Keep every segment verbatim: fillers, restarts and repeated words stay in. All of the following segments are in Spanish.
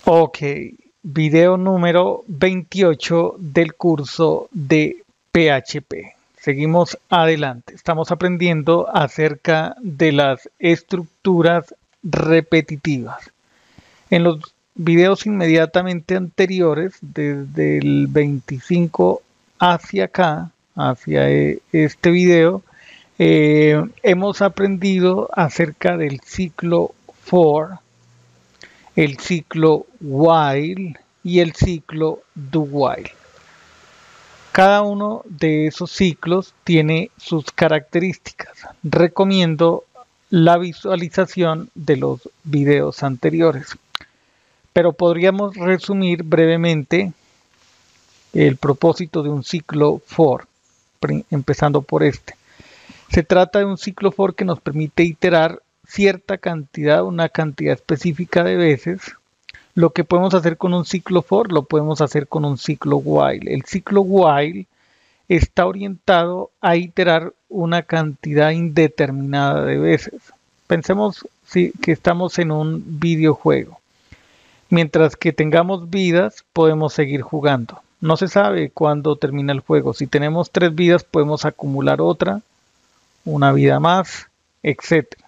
Ok, video número veintiocho del curso de P H P. Seguimos adelante. Estamos aprendiendo acerca de las estructuras repetitivas. En los videos inmediatamente anteriores, desde el veinticinco hacia acá, hacia eh, este video, eh, hemos aprendido acerca del ciclo for, el ciclo while y el ciclo do while. Cada uno de esos ciclos tiene sus características. Recomiendo la visualización de los videos anteriores. Pero podríamos resumir brevemente el propósito de un ciclo for, empezando por este. Se trata de un ciclo for que nos permite iterar cierta cantidad, una cantidad específica de veces. Lo que podemos hacer con un ciclo for, lo podemos hacer con un ciclo while. El ciclo while está orientado a iterar una cantidad indeterminada de veces. Pensemos sí, que estamos en un videojuego. Mientras que tengamos vidas, podemos seguir jugando. No se sabe cuándo termina el juego. Si tenemos tres vidas, podemos acumular otra, una vida más, etcétera.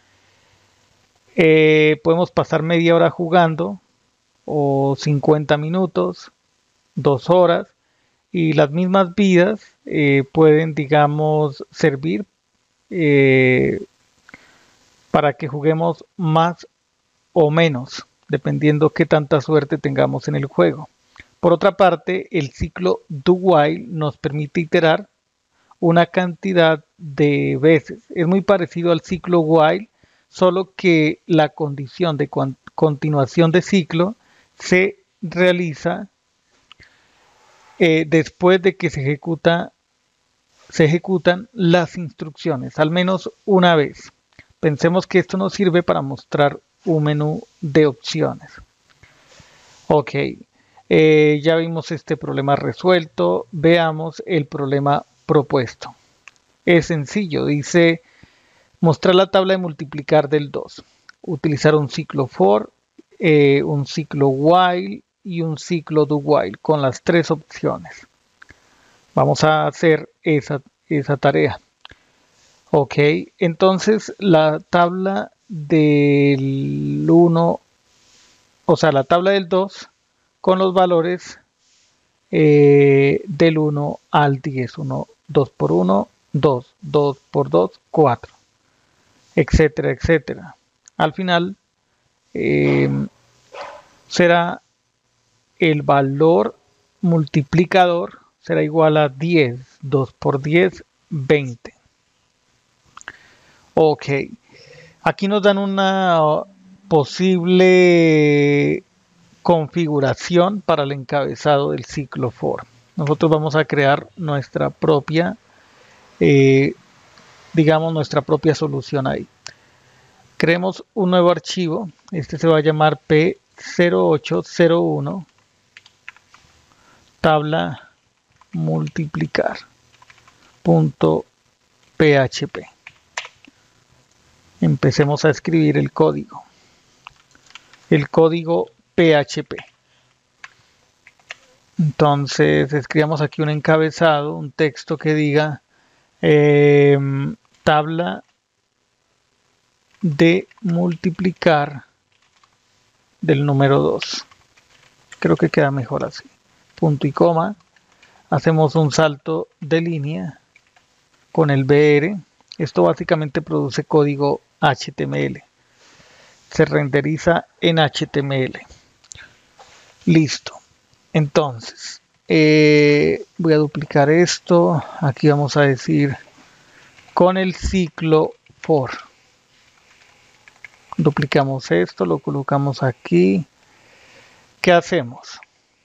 Eh, podemos pasar media hora jugando, o cincuenta minutos, dos horas, y las mismas vidas eh, pueden, digamos, servir eh, para que juguemos más o menos, dependiendo qué tanta suerte tengamos en el juego. Por otra parte, el ciclo do while nos permite iterar una cantidad de veces. Es muy parecido al ciclo while, solo que la condición de continuación de ciclo se realiza eh, después de que se ejecuta se ejecutan las instrucciones, al menos una vez. Pensemos que esto nos sirve para mostrar un menú de opciones. Ok, eh, ya vimos este problema resuelto. Veamos el problema propuesto. Es sencillo, dice mostrar la tabla de multiplicar del dos. Utilizar un ciclo for, eh, un ciclo while y un ciclo do while con las tres opciones. Vamos a hacer esa, esa tarea. Ok, entonces la tabla del uno, o sea, la tabla del dos con los valores eh, del uno al diez. uno, dos por uno, dos, dos por dos, cuatro, etcétera, etcétera. Al final eh, será el valor multiplicador, será igual a diez. dos por diez, veinte. Ok, aquí nos dan una posible configuración para el encabezado del ciclo for. Nosotros vamos a crear nuestra propia, eh, digamos, nuestra propia solución ahí. Creemos un nuevo archivo. Este se va a llamar P cero ocho cero uno tabla multiplicar punto php. Empecemos a escribir el código. El código P H P. Entonces escribamos aquí un encabezado, un texto que diga eh, tabla de multiplicar del número dos. Creo que queda mejor así. Punto y coma. Hacemos un salto de línea con el B R. Esto básicamente produce código H T M L. Se renderiza en H T M L. Listo. Entonces, eh, voy a duplicar esto. Aquí vamos a decir con el ciclo for. Duplicamos esto, lo colocamos aquí. ¿Qué hacemos?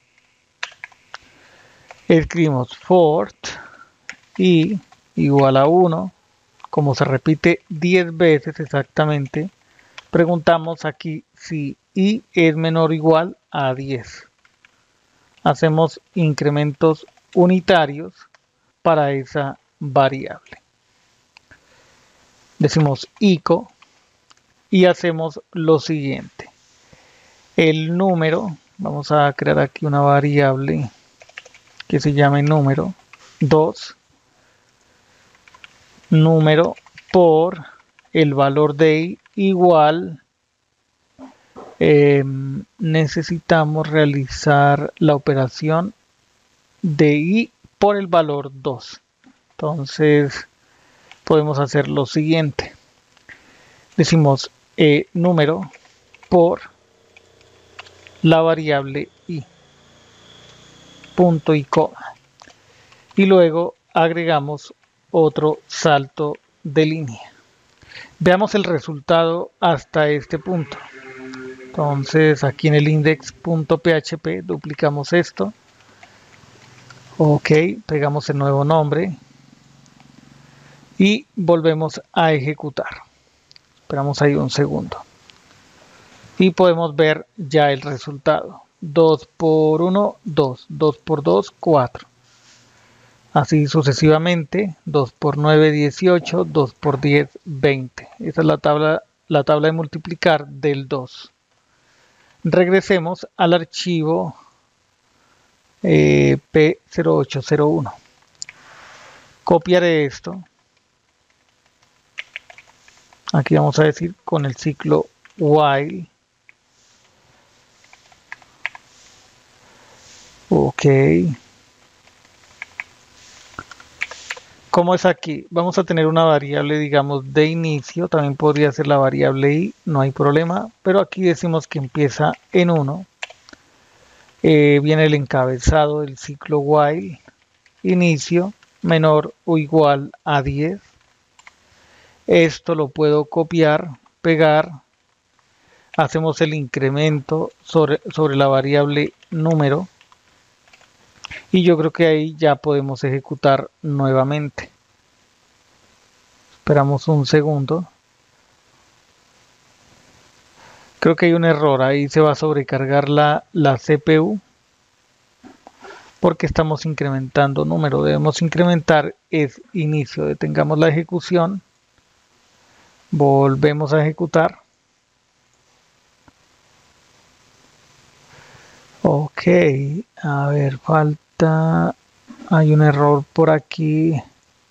Escribimos for i igual a uno. Como se repite diez veces exactamente, preguntamos aquí si i es menor o igual a diez. Hacemos incrementos unitarios para esa variable. Decimos echo y hacemos lo siguiente. el número, vamos a crear aquí una variable que se llame número dos, número por el valor de i igual, eh, necesitamos realizar la operación de i por el valor dos. Entonces podemos hacer lo siguiente. Decimos eh, número por la variable i, punto y coma. Y luego agregamos otro salto de línea. Veamos el resultado hasta este punto. Entonces aquí en el index.php duplicamos esto. Ok, pegamos el nuevo nombre y volvemos a ejecutar. Esperamos ahí un segundo. Y podemos ver ya el resultado. dos por uno, dos. dos por dos, cuatro. Así sucesivamente. dos por nueve, dieciocho. dos por diez, veinte. Esa es la tabla, la tabla de multiplicar del dos. Regresemos al archivo eh, P cero ocho cero uno. Copiaré esto. Aquí vamos a decir con el ciclo while. Ok. Como es aquí, vamos a tener una variable, digamos, de inicio. También podría ser la variable i, no hay problema. Pero aquí decimos que empieza en uno. Eh, viene el encabezado del ciclo while. Inicio menor o igual a diez. Esto lo puedo copiar, pegar. Hacemos el incremento sobre, sobre la variable número. Y yo creo que ahí ya podemos ejecutar nuevamente. Esperamos un segundo. Creo que hay un error. Ahí se va a sobrecargar la, la C P U. Porque estamos incrementando número. Debemos incrementar es inicio. Detengamos la ejecución. Volvemos a ejecutar. Ok. A ver, falta... Hay un error por aquí.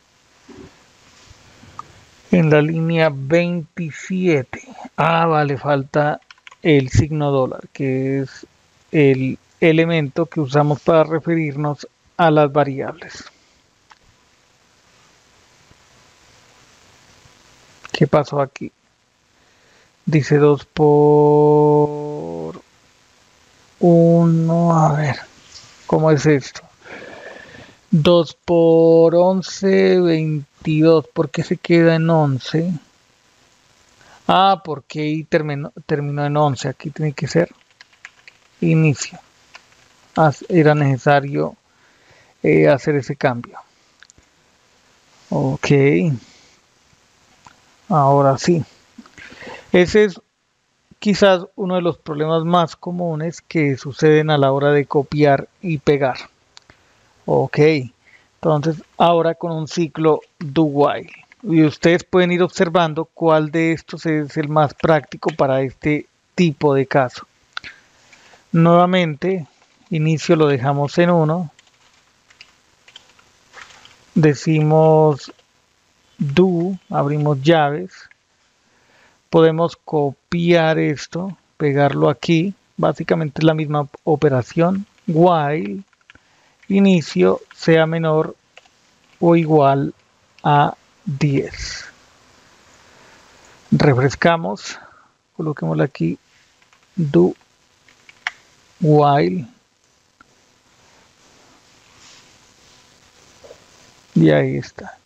En la línea veintisiete. Ah, vale, falta el signo dólar, que es el elemento que usamos para referirnos a las variables. ¿Qué pasó aquí? Dice dos por uno. A ver, ¿cómo es esto? dos por once, veintidós. ¿Por qué se queda en once? Ah, porque ahí terminó, terminó en once. Aquí tiene que ser inicio. Era necesario eh, hacer ese cambio. Ok. Ahora sí. Ese es quizás uno de los problemas más comunes que suceden a la hora de copiar y pegar. Ok. Entonces, ahora con un ciclo do while. Y ustedes pueden ir observando cuál de estos es el más práctico para este tipo de caso. Nuevamente, inicio lo dejamos en uno. Decimos do, abrimos llaves. Podemos copiar esto, pegarlo aquí. Básicamente es la misma operación. While, inicio, sea menor o igual a diez. Refrescamos, coloquémosle aquí do while y ahí está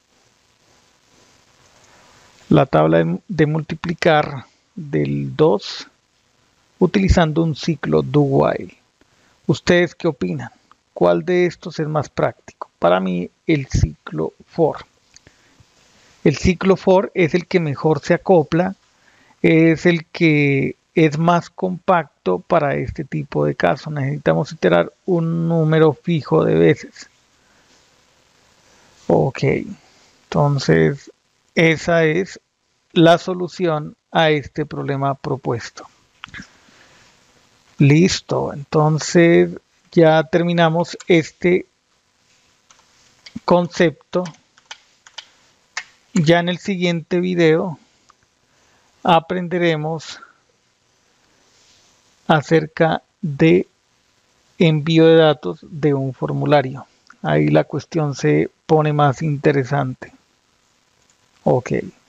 la tabla de, de multiplicar del dos utilizando un ciclo do while. ¿Ustedes qué opinan? ¿Cuál de estos es más práctico? Para mí el ciclo for. El ciclo for es el que mejor se acopla, es el que es más compacto para este tipo de casos. Necesitamos iterar un número fijo de veces. Ok, entonces esa es la solución a este problema propuesto. Listo, entonces ya terminamos este concepto. Ya en el siguiente video aprenderemos acerca de envío de datos de un formulario. Ahí la cuestión se pone más interesante. Ok.